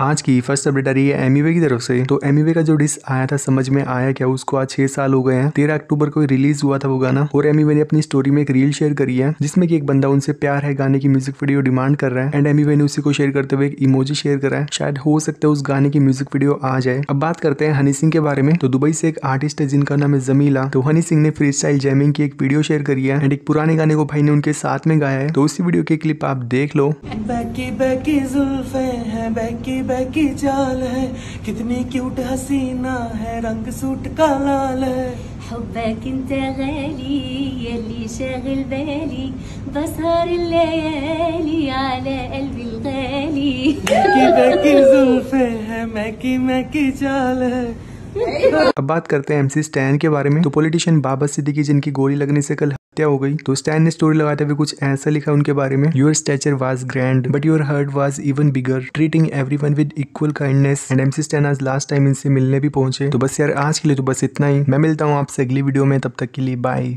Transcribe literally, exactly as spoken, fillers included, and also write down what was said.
आज की first update आ रही है एमिवे की तरफ से। तो एमिवे का जो डिस आया था समझ में आया क्या, उसको आज छह साल हो गए हैं। तेरह अक्टूबर को रिलीज हुआ था वो गाना और एमिवे ने अपनी स्टोरी में एक रील शेयर करी है जिसमें कि एक बंदा उनसे प्यार है गाने की म्यूजिक वीडियो डिमांड कर रहा है एंड एमिवे ने उसी को शेयर करते हुए एक इमोजी शेयर करा है। शायद हो सकता है उस गाने की म्यूजिक वीडियो आ जाए। अब बात करते हैं हनी सिंह के बारे में। तो दुबई से एक आर्टिस्ट है जिनका नाम है जमीला। तो हनी सिंह ने फ्री स्टाइल जैमिंग की एक वीडियो शेयर करी है एंड एक पुराने गाने को भाई ने उनके साथ में गाया है। तो उसी वीडियो की क्लिप आप देख लो। बैकी बैकी जुल्फे हैं, बैकी बैकी चाल है, कितनी क्यूट हसीना है, रंग सूट का लाल है। حبك انت غالي يلي شاغل بالي بسهر الليالي على قلبي الغالي बैकी बैकी जुल्फे हैं, मैकी मैकी चाल है। अब बात करते हैं एमसी स्टैन के बारे में। तो पॉलिटिशियन बाबा सिद्दीकी जिनकी गोली लगने से कल हत्या हो गई, तो स्टैन ने स्टोरी लगाते हुए कुछ ऐसा लिखा उनके बारे में। Your stature was grand but your heart was even bigger, treating everyone with equal kindness and MC Stan आज लास्ट टाइम इनसे मिलने भी पहुंचे। तो बस यार आज के लिए तो बस इतना ही। मैं मिलता हूँ आपसे अगली वीडियो में, तब तक के लिए बाय।